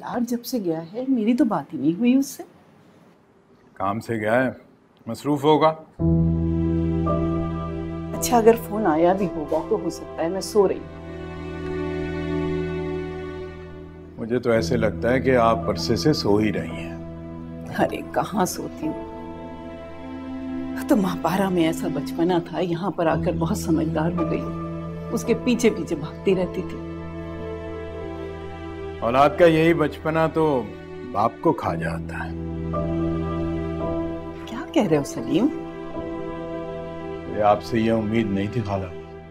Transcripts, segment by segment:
यार जब से गया है मेरी तो बात ही नहीं हुई उससे। काम से गया है, मसरूफ होगा। अच्छा अगर फोन आया भी होगा तो हो सकता है मैं सो रही हूँ। मुझे तो ऐसे लगता है कि आप अरसे से सो ही रही हैं। अरे कहाँ सोती हूँ, तो महापारा में ऐसा बचपना था, यहाँ पर आकर बहुत समझदार हो गई, उसके पीछे पीछे भागती रहती थी। औलाद का यही बचपना तो बाप को खा जाता है। क्या कह रहे हो सलीम? आपसे ये उम्मीद नहीं थी खाला।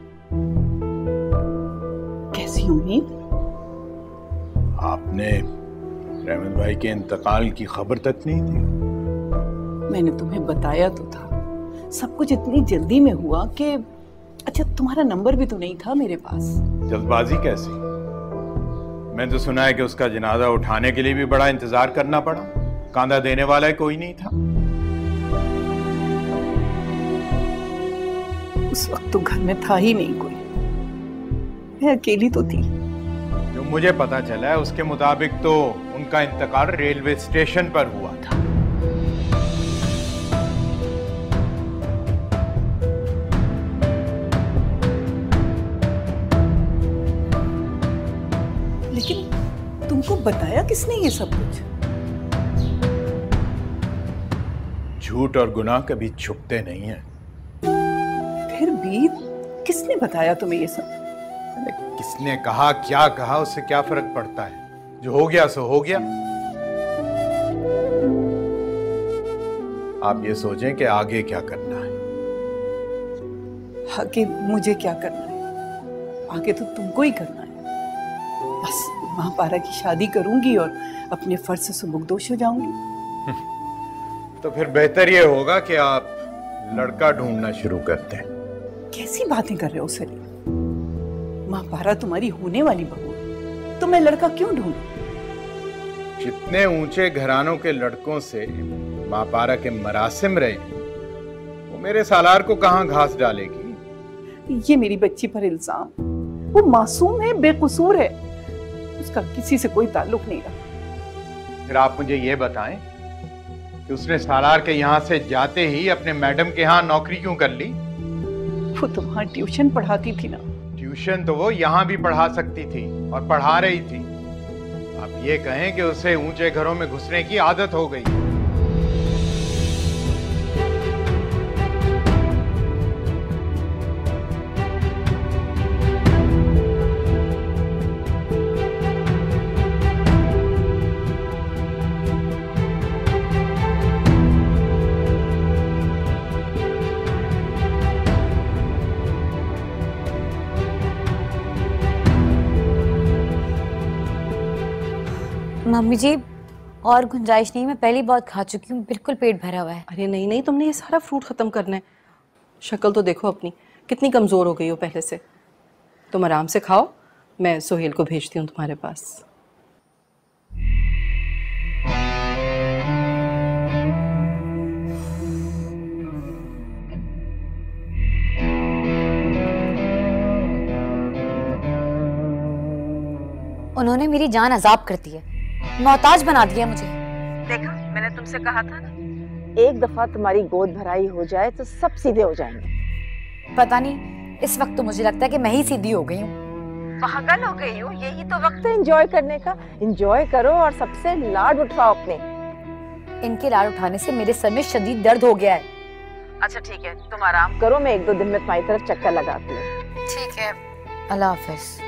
कैसी उम्मीद? आपने रहमत भाई के इंतकाल की खबर तक नहीं दी। मैंने तुम्हें बताया तो था, सब कुछ इतनी जल्दी में हुआ कि अच्छा तुम्हारा नंबर भी तो नहीं था मेरे पास। जल्दबाजी कैसी? मैं तो सुना है कि उसका जनाजा उठाने के लिए भी बड़ा इंतजार करना पड़ा, कांधा देने वाला कोई नहीं था। उस वक्त तो घर में था ही नहीं कोई, मैं अकेली तो थी। जो मुझे पता चला है उसके मुताबिक तो उनका इंतकाल रेलवे स्टेशन पर हुआ था। लेकिन तुमको बताया किसने ये सब कुछ? झूठ और गुनाह कभी छुपते नहीं हैं। फिर भी किसने बताया तुम्हें ये सब? किसने कहा क्या कहा उससे क्या फर्क पड़ता है, जो हो गया सो हो गया। आप ये सोचें कि आगे क्या करना है। आगे मुझे क्या करना है? आगे तो तुमको ही करना है। बस महापारा की शादी करूंगी और अपने फर्ज से सुबुकदोश हो जाऊंगी। तो फिर बेहतर ये होगा कि आप लड़का ढूंढना शुरू करते हैं। कैसी बातें कर रहे हो सलीम? महापारा तुम्हारी होने वाली बहू है, तो मैं लड़का क्यों ढूंढूं? जितने ऊंचे घरानों के लड़कों से महापारा के मरासिम रहे, वो मेरे सालार को कहां घास डालेगी? ये मेरी बच्ची पर इल्जाम, वो मासूम है, बेकसूर है, उसका किसी से कोई ताल्लुक नहीं रहा। फिर आप मुझे ये बताएं कि उसने सालार के यहाँ से जाते ही अपने मैडम के यहाँ नौकरी क्यों कर ली? वो तो वहां ट्यूशन पढ़ाती थी ना। ट्यूशन तो वो यहाँ भी पढ़ा सकती थी और पढ़ा रही थी। आप ये कहें कि उसे ऊंचे घरों में घुसने की आदत हो गई। मम्मी जी और गुंजाइश नहीं, मैं पहली बहुत खा चुकी हूँ, बिल्कुल पेट भरा हुआ है। अरे नहीं नहीं, तुमने ये सारा फ्रूट खत्म करना है। शक्ल तो देखो अपनी, कितनी कमजोर हो गई हो पहले से। तुम आराम से खाओ, मैं सोहेल को भेजती हूँ तुम्हारे पास। उन्होंने मेरी जान अजाब कर दी है, मोहताज बना दिया मुझे। देखा, मैंने तुमसे कहा था ना, एक दफा तुम्हारी गोद भराई हो जाए तो सब सीधे हो जाएंगे। पता नहीं, इस वक्त तो मुझे लगता है कि मैं ही सीधी हो गई हूँ। पागल हो गई हूँ, यही तो वक्त है एंजॉय करने का। एंजॉय करो और सबसे लाड उठाओ अपने। इनके लाड उठाने से मेरे सर में शदीद दर्द हो गया है। अच्छा ठीक है, तुम आराम करो, मैं 1-2 दिन में तुम्हारी तरफ चक्कर लगाती हूँ। ठीक है, अल्लाह हाफिज।